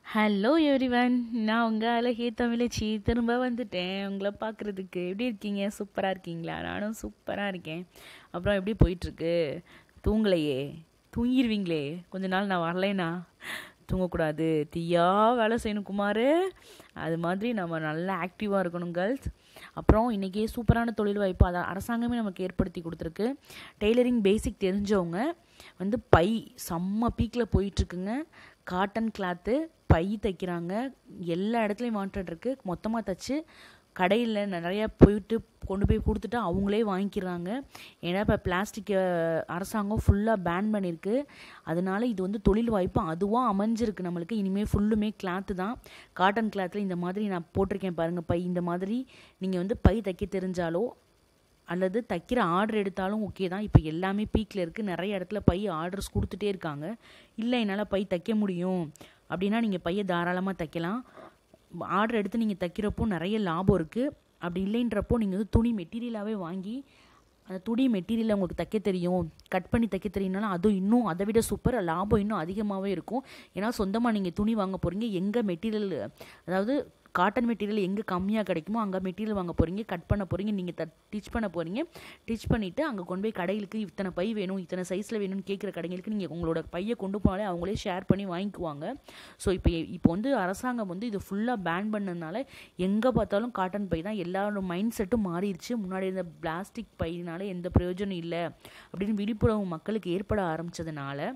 Hello everyone, நான் உங்கள் அழகே தமிழச்சி திரும்ப வந்துட்டேன் உங்களை பார்க்குறதுக்கு. எப்படி இருக்கீங்க? சூப்பராக இருக்கீங்களா? நானும் சூப்பராக இருக்கேன். அப்புறம் எப்படி போயிட்டுருக்கு? தூங்கலையே? தூங்கிடுவீங்களே கொஞ்ச நாள் நான் வரலைனா. தூங்கக்கூடாது, தீயா வேலை செய்யணும் குமார். அது மாதிரி நம்ம நல்லா ஆக்டிவாக இருக்கணும் கேர்ள்ஸ். அப்புறம் இன்றைக்கி சூப்பரான தொழில் வாய்ப்பு அதை அரசாங்கமே நமக்கு ஏற்படுத்தி கொடுத்துருக்கு. டெய்லரிங் பேசிக் தெரிஞ்சவங்க பை செம்ம பீக்கில் போயிட்டுருக்குங்க. காட்டன் கிளாத்து பை தைக்கிறாங்க. எல்லா இடத்துலையும் வாண்டட் இருக்குது. மொத்தமாக தைச்சு கடையில் நிறையா போயிட்டு கொண்டு போய் கொடுத்துட்டு அவங்களே வாங்கிக்கிறாங்க. ஏன்னா இப்போ பிளாஸ்டிக்கை அரசாங்கம் ஃபுல்லாக பேன் பண்ணியிருக்கு. அதனால இது தொழில் வாய்ப்பு அதுவாக அமைஞ்சிருக்கு நம்மளுக்கு. இனிமேல் ஃபுல்லுமே கிளாத்து தான். காட்டன் கிளாத்தில் இந்த மாதிரி நான் போட்டிருக்கேன் பாருங்கள் பை. இந்த மாதிரி நீங்கள் பை தைக்க தெரிஞ்சாலோ அல்லது தைக்கிற ஆர்டர் எடுத்தாலும் ஓகே தான். இப்போ எல்லாமே பீக்கில் இருக்குது. நிறைய இடத்துல பை ஆர்டர்ஸ் கொடுத்துட்டே இருக்காங்க. இல்லை என்னால் பை தைக்க முடியும் அப்படின்னா நீங்கள் பையை தாராளமாக தைக்கலாம். ஆர்டர் எடுத்து நீங்கள் தைக்கிறப்போ நிறைய லாபம் இருக்குது. அப்படி இல்லைன்றப்போ நீங்கள் துணி மெட்டீரியலாகவே வாங்கி அந்த துணி மெட்டீரியலை உங்களுக்கு தைக்க தெரியும், கட் பண்ணி தைக்க தெரியும்னாலும் அதுவும் இன்னும் அதை விட சூப்பர், லாபம் இன்னும் அதிகமாகவே இருக்கும். ஏன்னா சொந்தமாக நீங்கள் துணி வாங்க போகிறீங்க. எங்கே மெட்டீரியல், அதாவது காட்டன் மெட்டீரியல் எங்கே கம்மியாக கிடைக்குமோ அங்கே மெட்டீரியல் வாங்க போகிறீங்க, கட் பண்ண போகிறீங்க, நீங்கள் டிச் பண்ண போகிறீங்க. டிச் பண்ணிவிட்டு அங்கே கொண்டு போய் கடைகளுக்கு இத்தனை பை வேணும், இத்தனை சைஸில் வேணும்னு கேட்குற கடைகளுக்கு நீங்கள் உங்களோட பையை கொண்டு போனாலே அவங்களே ஷேர் பண்ணி வாங்கிக்குவாங்க. ஸோ இப்போ அரசாங்கம் இது ஃபுல்லாக பேன் பண்ணதுனால எங்கே பார்த்தாலும் காட்டன் பை தான். எல்லாரோட மைண்ட் செட்டும் மாறிடுச்சு. முன்னாடி இருந்த பிளாஸ்டிக் பையினால எந்த பிரயோஜனம் இல்லை அப்படின்னு விழிப்புணர்வு மக்களுக்கு ஏற்பட ஆரம்பித்ததுனால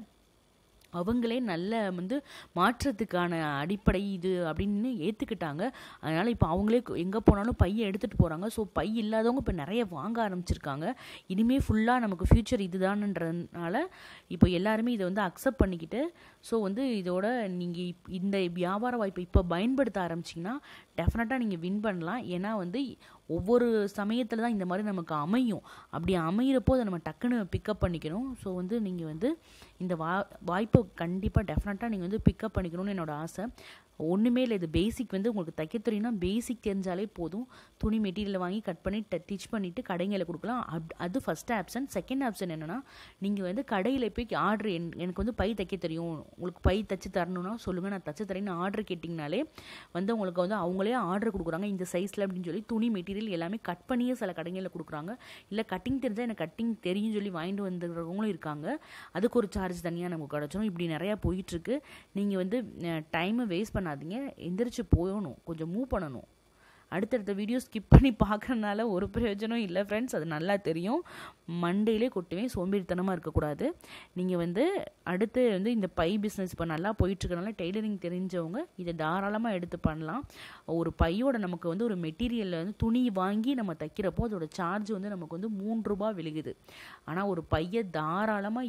அவங்களே நல்ல மாற்றத்துக்கான அடிப்படை இது அப்படின்னு ஏற்றுக்கிட்டாங்க. அதனால் இப்போ அவங்களே எங்கே போனாலும் பையை எடுத்துகிட்டு போகிறாங்க. ஸோ பை இல்லாதவங்க இப்போ நிறைய வாங்க ஆரம்பிச்சிருக்காங்க. இனிமேல் ஃபுல்லாக நமக்கு ஃப்யூச்சர் இதுதான்ன்றதுனால இப்போ எல்லாருமே இதை அக்செப்ட் பண்ணிக்கிட்டு ஸோ இதோட நீங்கள் இந்த வியாபார வாய்ப்பை இப்போ பயன்படுத்த ஆரம்பிச்சிங்கன்னா டெஃபினட்டாக நீங்கள் வின் பண்ணலாம். ஏன்னா ஒவ்வொரு சமயத்தில் தான் இந்த மாதிரி நமக்கு அமையும். அப்படி அமைகிறப்போ அதை நம்ம டக்குன்னு பிக்கப் பண்ணிக்கணும். ஸோ நீங்கள் இந்த வாய்ப்பை கண்டிப்பாக டெஃபினட்டாக நீங்கள் பிக்கப் பண்ணிக்கணும்னு என்னோடய ஆசை. ஒன்றுமே இல்லை, இது பேசிக் உங்களுக்கு தைக்க தெரியும்னா பேசிக் தெரிஞ்சாலே போதும். துணி மெட்டீரியலை வாங்கி கட் பண்ணி டிச் பண்ணிவிட்டு கடைங்களை கொடுக்கலாம். அது ஃபஸ்ட் ஆப்ஷன். செகண்ட் ஆப்ஷன் என்னென்னா நீங்கள் கடையில் போய் ஆர்டர் எனக்கு பை தைக்க தெரியும், உங்களுக்கு பை தைச்சி தரணும்னா சொல்லுங்கள், நான் தைச்சி தரேன்னு ஆர்டர் கேட்டிங்கனாலே உங்களுக்கு அவங்களே ஆர்டர் கொடுக்குறாங்க இந்த சைஸில் அப்படின்னு சொல்லி. துணி மெட்டீரியல் எல்லாமே கட் பண்ணியே சில கடைகளில் கொடுக்குறாங்க. இல்லை கட்டிங் தெரிஞ்சால் எனக்கு கட்டிங் தெரியும்னு சொல்லி வாங்கிட்டு வந்துடுறவங்களும் இருக்காங்க. அதுக்கு ஒரு சார்ஜ் தனியாக நமக்கு கிடச்சிடும். இப்படி நிறையா போயிட்டுருக்கு. நீங்கள் டைமை வேஸ்ட் பண்ணாதீங்க, எந்திரிச்சு போகணும், கொஞ்சம் மூவ் பண்ணணும். அடுத்தடுத்த வீடியோ ஸ்கிப் பண்ணி பார்க்குறதுனால ஒரு பிரயோஜனம் இல்லை ஃப்ரெண்ட்ஸ், அது நல்லா தெரியும். மண்டேலே கொட்டுவேன், சோம்பேறித்தனமாக இருக்கக்கூடாது. நீங்கள் அடுத்து இந்த பை பிஸ்னஸ் இப்போ நல்லா போயிட்டுருக்கனால டெய்லரிங் தெரிஞ்சவங்க இதை தாராளமாக எடுத்து பண்ணலாம். ஒரு பையோட நமக்கு ஒரு மெட்டீரியலில் துணி வாங்கி நம்ம தைக்கிறப்போ அதோட சார்ஜ் நமக்கு ₹3 விழுகுது. ஆனால் ஒரு பையை தாராளமாக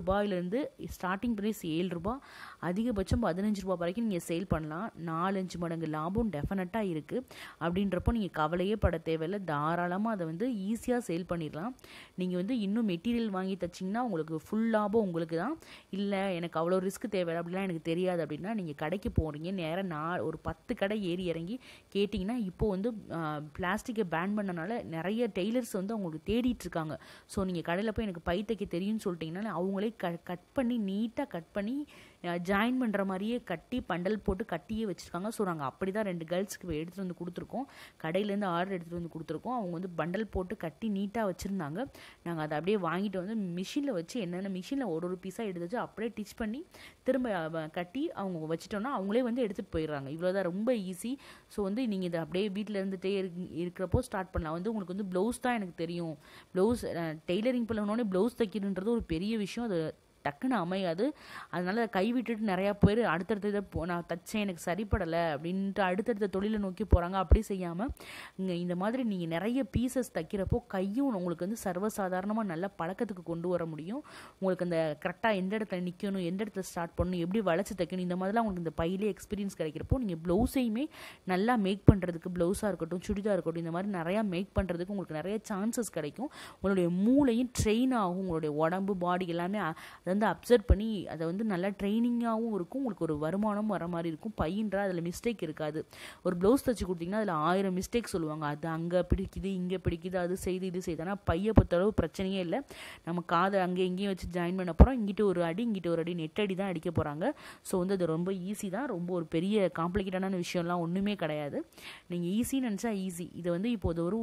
₹7 ஸ்டார்டிங் ப்ரைஸ் ₹7, அதிகபட்சம் ₹15 வரைக்கும் நீங்கள் சேல் பண்ணலாம். 4-5 மடங்கு லாபம் டெஃபினட்டாக இருக்குது. அப்படின்றப்போ நீங்கள் கவலையே பட தேவையில்லை, தாராளமாக அதை ஈஸியாக சேல் பண்ணிடலாம். நீங்கள் இன்னும் மெட்டீரியல் வாங்கி தைச்சிங்கன்னா உங்களுக்கு ஃபுல் லாபம் உங்களுக்கு தான். இல்லை எனக்கு அவ்வளோ ரிஸ்க் தேவையில்லை, அப்படிலாம் எனக்கு தெரியாது அப்படின்னா நீங்கள் கடைக்கு போகிறீங்க, நேராக ஒரு 10 கடை ஏறி இறங்கி கேட்டிங்கன்னா இப்போது பிளாஸ்டிக்கை பேன் பண்ணனால நிறைய டெய்லர்ஸ் அவங்களுக்கு தேடிட்டு இருக்காங்க. ஸோ நீங்கள் கடையில் போய் எனக்கு பை தைக்க தெரியும்னு சொல்லிட்டிங்கன்னா அவங்களே கட் பண்ணி நீட்டாக கட் பண்ணி ஜாயின் பண்ணுற மாதிரியே கட்டி பண்டல் போட்டு கட்டியே வச்சுருக்காங்க. ஸோ நாங்கள் அப்படி தான் 2 கேர்ள்ஸ்க்கு எடுத்துகிட்டு வந்து கொடுத்துருக்கோம். கடையிலேருந்து ஆர்டர் எடுத்துகிட்டு வந்து கொடுத்துருக்கோம். அவங்க பண்டல் போட்டு கட்டி நீட்டாக வச்சுருந்தாங்க. நாங்கள் அதை அப்படியே வாங்கிட்டு மிஷினில் வச்சு என்னென்ன மிஷினில் ஒரு பீஸாக எடுத்து வச்சு அப்படியே டிச் பண்ணி திரும்ப கட்டி அவங்க வச்சுட்டோன்னா அவங்களே எடுத்துகிட்டு போயிடுறாங்க. இவ்வளோதான், ரொம்ப ஈஸி. ஸோ நீங்கள் இதை அப்படியே வீட்டில் இருந்துகிட்டே இருக்கிறப்போ ஸ்டார்ட் பண்ணலாம். உங்களுக்கு ப்ளவுஸ் தான் எனக்கு தெரியும், ப்ளவுஸ் டெய்லரிங் பண்ணணுன்னே ப்ளவுஸ் தைக்கணுன்றது ஒரு பெரிய விஷயம், அது டக்குன்னு அமையாது. அதனால் அதை கைவிட்டுட்டு நிறையா பேர் அடுத்தடுத்த இதை நான் தைச்சேன் எனக்கு சரிப்படலை அப்படின்ட்டு அடுத்தடுத்த தொழிலை நோக்கி போகிறாங்க. அப்படி செய்யாமல் இந்த மாதிரி நீங்கள் நிறைய பீசஸ் தைக்கிறப்போ கையும் உங்களுக்கு சர்வசாதாரணமாக நல்ல பழக்கத்துக்கு கொண்டு வர முடியும். உங்களுக்கு அந்த கரெக்டாக எந்த இடத்துல நிற்கணும், எந்த இடத்துல ஸ்டார்ட் பண்ணணும், எப்படி வளைச்சி தைக்கணும், இந்த மாதிரிலாம் உங்களுக்கு இந்த பையிலே எக்ஸ்பீரியன்ஸ் கிடைக்கிறப்போ நீங்கள் ப்ளவுஸையுமே நல்லா மேக் பண்ணுறதுக்கு, ப்ளவுஸாக இருக்கட்டும் சுடிதாக இருக்கட்டும், இந்த மாதிரி நிறையா மேக் பண்ணுறதுக்கு உங்களுக்கு நிறைய சான்சஸ் கிடைக்கும். உங்களுடைய மூளையும் ட்ரெயின் ஆகும், உங்களுடைய உடம்பு பாடி எல்லாமே அதை வந்து அப்சர்வ் பண்ணி அதை வந்து நல்லா ட்ரைனிங்காகவும் இருக்கும், உங்களுக்கு ஒரு வருமானம் வர மாதிரி இருக்கும். பையன்றா அதில் மிஸ்டேக் இருக்காது. ஒரு ப்ளவுஸ் தச்சு கொடுத்தீங்கன்னா அதில் 1000 மிஸ்டேக் சொல்லுவாங்க, அது அங்கே பிடிக்குது இங்கே பிடிக்குது அது செய்து இது செய்யுது. ஆனால் பையை பொறுத்தளவு பிரச்சனையே இல்லை. நம்ம காதை அங்கே எங்கேயும் வச்சு ஜாயின் பண்ண போகிறோம், இங்கிட்ட ஒரு அடி இங்கிட்ட ஒரு அடி நெட் அடி தான் அடிக்க போகிறாங்க. ஸோ வந்து அது ரொம்ப ஈஸி தான், ரொம்ப ஒரு பெரிய காம்ப்ளிகேட்டான விஷயம்லாம் ஒன்றுமே கிடையாது. நீங்கள் ஈஸின்னு நினச்சா ஈஸி. இதை வந்து இப்போது ஒரு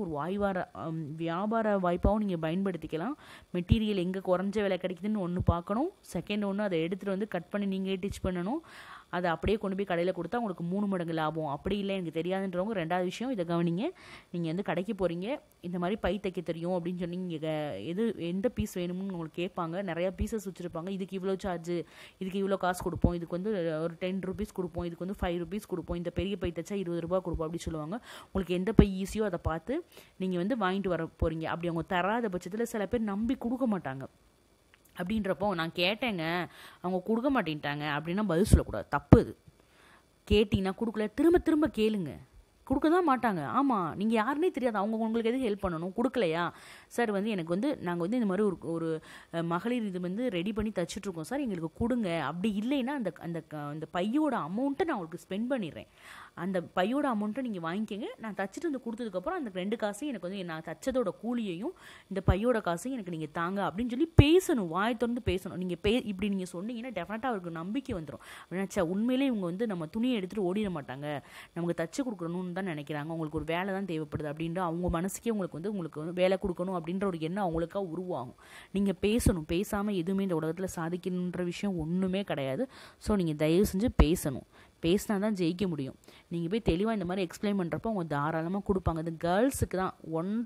வியாபார வாய்ப்பாகவும் நீங்கள் பயன்படுத்திக்கலாம். மெட்டீரியல் எங்கே குறைஞ்ச விலை கிடைக்குதுன்னு ஒன்று பார்க்கணும், செகண்ட் ஒன்று அதை எடுத்துகிட்டு வந்து கட் பண்ணி நீங்களே டிச் பண்ணணும், அதை அப்படியே கொண்டு போய் கடையில் கொடுத்தா உங்களுக்கு 3 மடங்கு லாபம். அப்படி இல்லை எனக்கு தெரியாதுன்றவங்க, ரெண்டாவது விஷயம் இதை கவனிங்க. நீங்கள் வந்து கடைக்கு போகிறீங்க, இந்த மாதிரி பை தைக்க தெரியும் அப்படின்னு சொல்லி நீங்கள் எந்த பீஸ் வேணும்னு உங்களுக்கு கேட்பாங்க. நிறையா பீசஸ் வச்சுருப்பாங்க, இதுக்கு இவ்வளோ சார்ஜு, இதுக்கு இவ்வளோ காசு கொடுப்போம், இதுக்கு வந்து ஒரு 10 ரூபீஸ் கொடுப்போம், இதுக்கு வந்து 5 ரூபீஸ் கொடுப்போம், இந்த பெரிய பை தைச்சா 20 ரூபா கொடுப்போம் அப்படி சொல்லுவாங்க. உங்களுக்கு எந்த பை ஈஸியோ அதை பார்த்து நீங்கள் வந்து வாங்கிட்டு வர போகிறீங்க. அப்படி அவங்க தராத பட்சத்தில் சில பேர் நம்பி கொடுக்க மாட்டாங்க. அப்படின்றப்போ நான் கேட்டேங்க, அவங்க கொடுக்க மாட்டேன்ட்டாங்க அப்படின்னா பதில் சொல்லக்கூடாது, தப்பு. அது கேட்டிங்கன்னா கொடுக்கல, திரும்ப திரும்ப கேளுங்க, கொடுக்க தான் மாட்டாங்க. ஆமாம், நீங்கள் யாருன்னே தெரியாது, அவங்க உங்களுக்கு எதுக்கு ஹெல்ப் பண்ணணும்? கொடுக்கலையா சார், வந்து எனக்கு வந்து நாங்கள் வந்து இந்த மாதிரி ஒரு மகளிர் இது வந்து ரெடி பண்ணி தச்சுட்ருக்கோம் சார், எங்களுக்கு கொடுங்க. அப்படி இல்லைன்னா அந்த அந்த அந்த பையோட அமௌண்ட்டை நான் உங்களுக்கு ஸ்பெண்ட் பண்ணிடுறேன், அந்த பையோட அமௌண்ட்டை நீங்கள் வாங்கிக்கோங்க, நான் தச்சுட்டு வந்து கொடுத்ததுக்கப்புறம் அந்த 2 காசையும் எனக்கு வந்து நான் தச்சதோட கூலியையும் இந்த பையோட காசையும் எனக்கு நீங்கள் தாங்க அப்படின்னு சொல்லி பேசணும், வாய் திறந்து பேசணும். நீங்கள் இப்படி நீங்கள் சொன்னீங்கன்னா டெஃபினட்டாக அவருக்கு நம்பிக்கை வந்துடும். அப்படின்னா உண்மையிலே இவங்க வந்து நம்ம துணியை எடுத்துகிட்டு ஓடிட மாட்டாங்க, நமக்கு தச்சு கொடுக்கணும்னு தான் நினைக்கிறாங்க, உங்களுக்கு ஒரு வேலை தான் தேவைப்படுது அப்படின்ற அவங்க மனசுக்கே உங்களுக்கு வந்து வேலை கொடுக்கணும் அப்படின்ற ஒரு எண்ணம் அவங்களுக்கா உருவாகும். நீங்கள் பேசணும், பேசாமல் எதுவுமே இந்த உலகத்தில் சாதிக்கணுன்ற விஷயம் ஒன்றுமே கிடையாது. ஸோ நீங்கள் தயவு செஞ்சு பேசணும், பேசினா தான் ஜெயிக்க முடியும். நீங்கள் போய் தெளிவாக இந்த மாதிரி எக்ஸ்பிளைன் பண்ணுறப்போ அவங்க தாராளமாக கொடுப்பாங்க. இது கேர்ள்ஸுக்கு தான்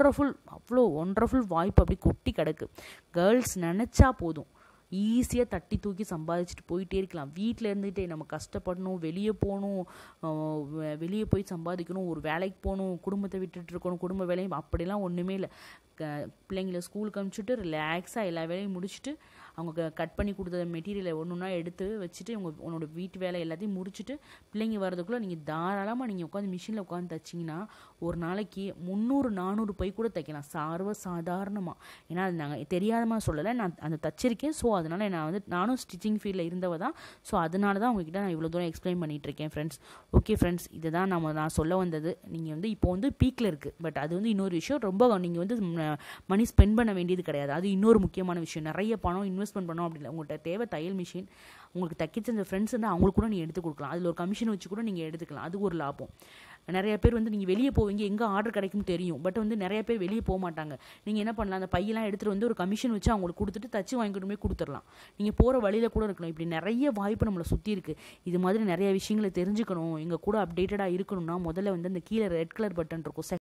அவ்வளோ ஒண்டர்ஃபுல் வாய்ப்பு அப்படி கொட்டி கிடக்கு. கேர்ள்ஸ் நினச்சா போதும், ஈஸியாக தட்டி தூக்கி சம்பாதிச்சுட்டு போயிட்டே இருக்கலாம். வீட்டில் இருந்துகிட்டே நம்ம கஷ்டப்படணும், வெளியே போகணும், வெளியே போய் சம்பாதிக்கணும், ஒரு வேலைக்கு போகணும், குடும்பத்தை விட்டுட்டு இருக்கணும், குடும்ப வேலையும் அப்படிலாம் ஒன்றுமே இல்லை. பிள்ளைங்களை ஸ்கூலுக்கு அனுப்பிச்சிட்டு ரிலாக்ஸாக எல்லா வேலையும் முடிச்சுட்டு அவங்க கட் பண்ணி கொடுத்த மெட்டீரியலை ஒன்றுன்னா எடுத்து வச்சுட்டு உன்னோட வீட்டு வேலை எல்லாத்தையும் முடிச்சுட்டு பிள்ளைங்க வரதுக்குள்ளே நீங்கள் தாராளமாக நீங்கள் உட்காந்து மிஷினில் உட்காந்து தைச்சிங்கன்னா ஒரு நாளைக்கு 300-400 பை கூட தைக்கலாம் சாதாரணமாக. ஏன்னா அது நாங்கள் தெரியாதமாக சொல்லலை, நான் அந்த தச்சிருக்கேன். ஸோ அதனால் நானும் ஸ்டிச்சிங் ஃபீல்டில் இருந்தவ தான். ஸோ அதனால தான் உங்ககிட்ட நான் இவ்வளோ தூரம் எக்ஸ்பிளைன் பண்ணிகிட்ருக்கேன் ஃப்ரெண்ட்ஸ். ஓகே ஃப்ரெண்ட்ஸ், இதை தான் நான் சொல்ல வந்தது. நீங்கள் வந்து இப்போ வந்து பீக்கில் இருக்குது, பட் அது வந்து இன்னொரு விஷயம். ரொம்ப நீங்கள் வந்து மணி ஸ்பெண்ட் பண்ண வேண்டியது கிடையாது, அது இன்னொரு முக்கியமான விஷயம். நிறைய பணம் இன்வெஸ்ட்மெண்ட் பண்ணோம் அப்படி இல்லை. உங்கள்கிட்ட தேவை தையல் மிஷின், உங்களுக்கு தைக்க செஞ்ச ஃப்ரெண்ட்ஸ் வந்து அவங்களுக்கு கூட நீங்கள் எடுத்து கொடுக்கலாம், அதில் ஒரு கமிஷன் வச்சு கூட நீங்கள் எடுத்துக்கலாம், அது ஒரு லாபம். நிறைய பேர் வந்து நீங்கள் வெளியே போவீங்க, எங்கே ஆர்டர் கிடைக்கும் தெரியும், பட் வந்து நிறைய பேர் வெளியே போக மாட்டாங்க. நீங்கள் என்ன பண்ணலாம், அந்த பையெல்லாம் எடுத்துகிட்டு வந்து ஒரு கமிஷன் வச்சு அவங்களுக்கு கொடுத்துட்டு தச்சு வாங்கிட்டு போய் கொடுத்துடலாம். நீங்கள் போகிற வழியில் கூட இருக்கலாம். இப்படி நிறைய வாய்ப்பு நம்மளை சுற்றி இருக்குது. இது மாதிரி நிறைய விஷயங்களை தெரிஞ்சுக்கணும், எங்கள் கூட அப்டேட்டடாக இருக்கணும்னா முதல்ல வந்து அந்த கீழே ரெட் கலர் பட்டன் இருக்கும்,